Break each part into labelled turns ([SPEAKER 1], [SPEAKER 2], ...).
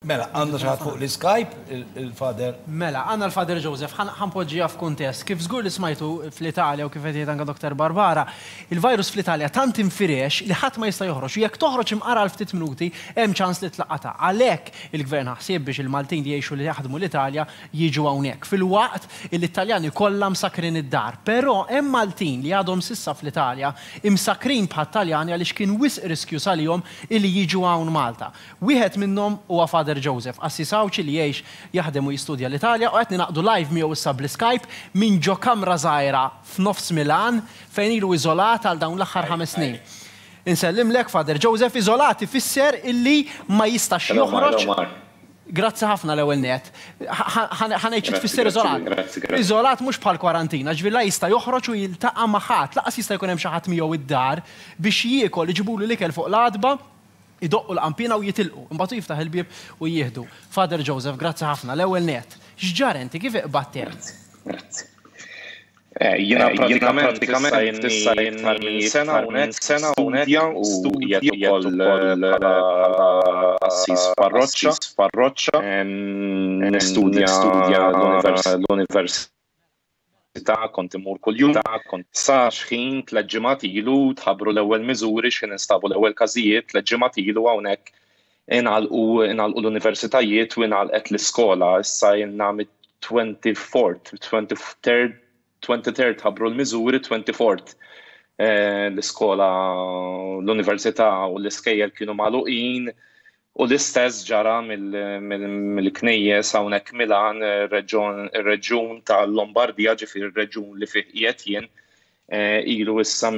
[SPEAKER 1] Mela, għandna xaħat fuq l-Skype, il-Fader.
[SPEAKER 2] Mela, għandna l-Fader Joseph, ħanpoġġija f'kuntest. Kif żgur li smajtu fl-Italja u kif qed jgħid anke Dr. Barbara, il-virus fl-Italja tant infirex li ħadd ma jista' joħroġ. U jekk toħroġ imqara għal ftit minuti, hemm ċans li tlaqata. Għalhekk il-Gvern ħsieb biex il-Maltin li jgħixu li jaħdmu l-Italja jiġu hawnhekk. Fil-waqt l-Italjani kollha msakrin id-dar. Però hemm Maltin li għadhom sissa fl-Italja imsakrin bħat Taljani għaliex kien wisq riskju salihom illi jiġu hawn Malta. Wieħed minnhom huwa Fader Joseph, assisawċi li jgħix jaħdem u jistudja l-Italja u qed naqdu live miegħu issa bl-Skype minn ġo kamra żgħira f'nofs Milan fejn ilu iżolat għal dawn l-aħħar 5 snin. Insellimlek Fader Joseph, iżolat ifisser illi ma jistax joħroġ. Grazzi ħafna l-ewwel net. Ħanejt tfisser iżolat. Iżolat mhux bħal kwarantina, ġvilla jista' joħroġ u jiltaqa' ma' ħadd, laqas jista' jkun hemm xi ħadd miegħu id-dar biex jiekol iġibulu l-ikel fuq l-adba, idoqqu l-qampina u jitilqu, imbagħad jiftaħ il-bieb u jieħdu. Fader Joseph, grazzi ħafna l-ewwel net. X'ġar inti kif iqbad hemm?
[SPEAKER 3] Grazzi. Jiena pratikament issa jenni sena hawnhekk studja ukoll assis parroċċa nistudja l-Università kont imur kuljum sa xħin 3 ġimgħat ilu tħabbru l-ewwel miżuri x'kien instabu l-ewwel każijiet 3 ġimgħat ilu hawnhekk ingħalqu l-universitajiet u ingħalqet l-iskola issa jenna mit-23rd ħabbru l-miżuri 24th l-iskola l-università u l-iskejjel kienu magħluqin u l-istess ġara mill-Knejjes hawnhekk Milan, ir-reġjun tal-Lombardija ġifieri ir-reġjun li fih qiegħed jien ilu issa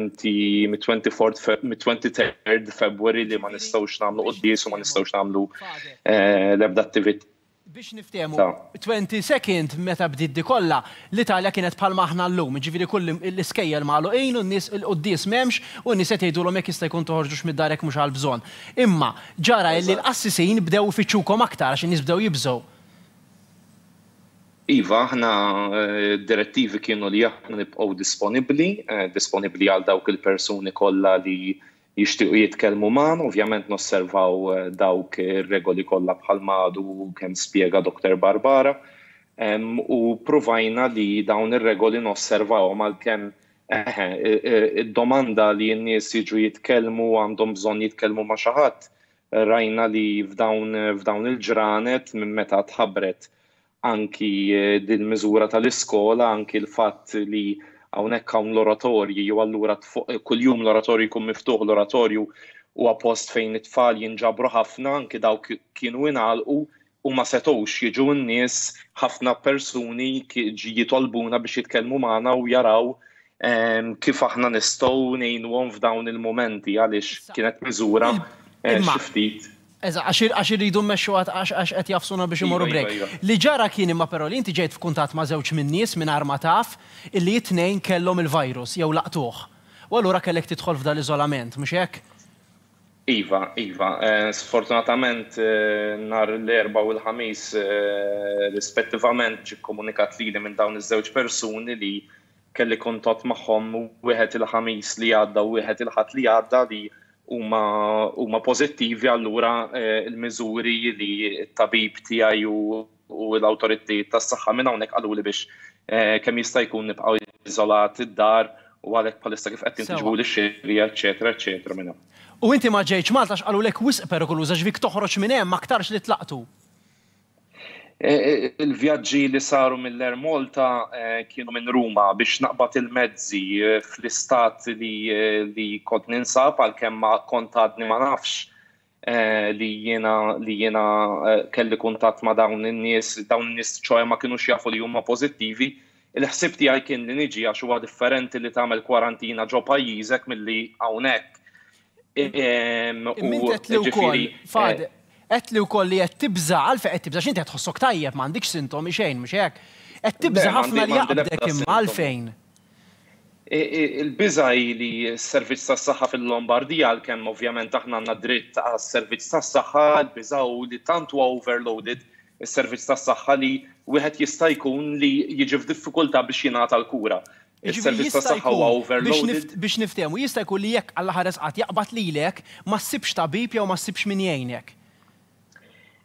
[SPEAKER 3] mit-23rd February li ma nistgħux nagħmlu qudies u ma nistgħux nagħmlu l-ebda attività.
[SPEAKER 2] Biex niftehmu, 22nd meta bdiet kollha l-Italja kienet bħalma aħna llum, ġifieri kull l-iskejjel magħluqin u n-nies il-quddies m'hemmx u n-nies qed jgħidulhom jekk jista' jkun toħorġux mid-dar hekk mhux għal bżonn. Imma ġara li l-qassisin bdew ifittxukom aktar għax in-nies bdew jibżgħu.
[SPEAKER 3] Iva, aħna direttivi kienu li aħna nibqgħu disponibbli għal dawk il-persuni kollha li jixtiequ jitkellmu magħna, ovvjament nosservaw dawk ir-regoli kollha bħalma għadu kemm spjega Dr. Barbara u provajna li dawn ir-regoli nosservawhom għalkemm id-domanda li n-nies jiġu jitkellmu għandhom bżonn jitkellmu ma' xi ħadd rajna li f'dawn il-ġranet minn meta tħabbret anki din-miżura tal-iskola, anki l-fatt li hawnhekk hawn l-oratorji u allura kuljum l-oratorju jkun miftuħ l-oratorju huwa post fejn it-tfal jinġabru ħafna anke dawk kienu ingħalqu u ma setgħux jiġu n-nies ħafna persuni jitolbuna biex jitkellmu magħna u jaraw kif aħna nistgħu ngħinuhom f'dawn il-momenti għaliex kienet miżura xi ftit.
[SPEAKER 2] Għax iridu mmexxu għax qed jafsuna biex imorru break. Li ġara kien imma però li inti ġejt f'kuntatt ma' żewġ minn nies mingħajr ma taf illi t-tnejn kellhom il-virus jew laqtuh. U allura kellek tidħol f'dan l-iżolament, mhux hekk?
[SPEAKER 3] Iva. Sfortunatament nhar l-Erbgħa u l-Ħamis rispettivament ġie kkomunikat lili minn dawn iż-żewġ persuni li kelli kuntatt magħhom wieħed il-Ħamis li għadda u wieħed il-Ħadd li għadda li huma pożittivi allura il-miżuri li t-tabib tiegħi u l-awtoritajiet tas-saħħa minn hawnhekk qaluli biex kemm jista' jkun nibqgħu iżolat id-dar u għalhekk bħalissa kif qed tintiġbu lix-xirja, eċetera minn hemm.
[SPEAKER 2] U inti ma ġejtx Malta x'qalulek wisq perikoluża ġvik toħroġ minn hemm aktarx li tlaqtu.
[SPEAKER 3] Il-vjaġġi li saru mill-Malta kienu minn Ruma biex naqbad il-mezzi fl-istat li kont ninsab għalkemm ma kont għadni ma nafx li jiena kelli kuntatt ma dawn in-nies ċoħe ma kienux jafu li huma pożittivi. Il-ħsieb tiegħi kien li niġi għax huwa differenti li tagħmel kwarantina ġo pajjiżek milli hawnhekk.
[SPEAKER 2] Qed li wkoll li qed tibża għalfejn qed tibża x'inti qed tħossok tajjeb m'għandikx sintomi xejn mhux hekk. Qed tibża ħafna li jaqbdek imma għalfejn.
[SPEAKER 3] Il-biża li s-servizz tas-saħħa fil-Lombardija għalkemm ovvjament aħna għandna dritt għas-servizz tas-saħħa l-biża hu li tant huwa overloaded is-servizz tas-saħħa li wieħed jista' jkun li jiġi f'diffikultà biex jingħata l-kura. Is-servizz tas-saħħa huwa overloaded.
[SPEAKER 2] Biex niftehmu jista' jkun li jekk Alla ħares qatt jaqbad lilek ma ssibx tabib jew ma ssibx min jgħinek.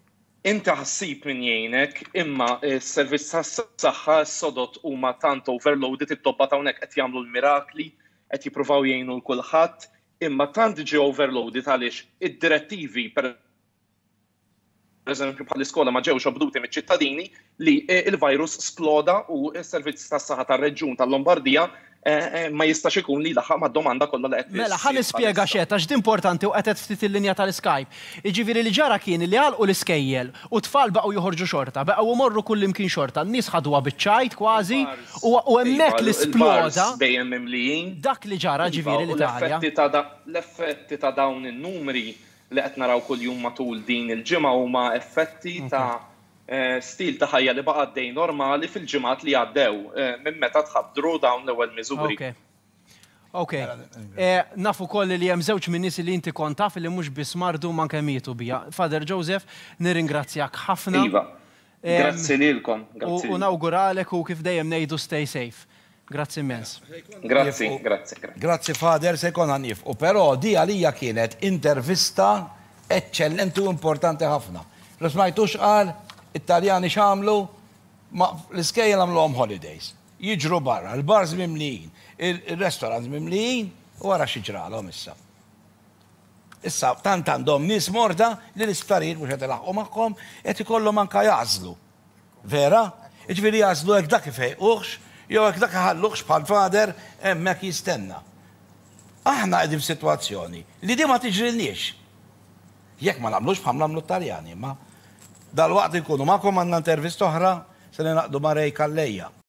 [SPEAKER 3] inti ħassib min jgħinek, imma s-servizz tas-saħħa s-sodot huma tant overloaded, it-tobba hawnhekk qed jagħmlu l-mirakli, qed jippruvaw jgħinu l-kulħadd, imma tant ġew overloaded għaliex id-direttivi pereżempju bħall-iskola ma ġewx obduti miċ-ċittadini li il-virus sploda u s-servizz tas-saħħa tar-Reġjun tal-Lombardija ma jistax ikun li laħaq mad-domanda kollha li qed.
[SPEAKER 2] Mela, ħa nispjega x'qed għax importanti u qed ftit il-linja tal-Skype. Jiġifieri li ġara kien li għalqu l-iskejjel u tfal baqgħu joħorġu xorta, baqgħu imorru kull imkien xorta, n-nies ħadwa biċ-ċajt kważi u hemmhekk l-isploda
[SPEAKER 3] dejjem mimlijin.
[SPEAKER 2] dak li ġara ġifieri l-Italja.
[SPEAKER 3] L-effetti ta' dawn in-numri li qed naraw kuljum matul din il-ġimgħa huma effetti ta' stil ta' ħajja li baqa' għaddej normali fil-ġimgħat li għaddew minn meta tħaddru dawn l-ewwel miżuri.
[SPEAKER 2] Ok. Nafu koll li hemm żewġ minn nies li inti kont taf li mhux biss mardu ma kemm mietu bija. Father Joseph, nirringrazzjak ħafna.
[SPEAKER 3] Iva. Grazzi lilkom.
[SPEAKER 2] U nawguralek u kif dejjem ngħidu stay safe. Grazzi immens.
[SPEAKER 3] Grazzi.
[SPEAKER 1] Grazzi Fader, se jkollna nifqu, però di għalija kienet intervista eċċellenti u importanti ħafna. Lo smajtux qal Italjani x'għamlu l-iskejjel għamluhom holidays. Jiġru barra, l-bars mimlijin, il-restaurants mimlijin u wara xiġralhom issa. Issa tant għandhom nies morda li l-isptarijiet mhux qed ilaħqu magħhom qed ikollhom anke jażlu. Vera? Jiġifieri jażlu hekk dak ifejquhx jew hekk dak iħalluhx bħal Fader hemmhekk jistenna. Aħna qegħdin f'sitwazzjoni li di ma tiġrilniex. Jekk ma nagħmlux bħal nagħmlu Taljani, ma dal-waqt ikunu magħkom għandna intervist oħra se naqdu ma' Rej Kallejja.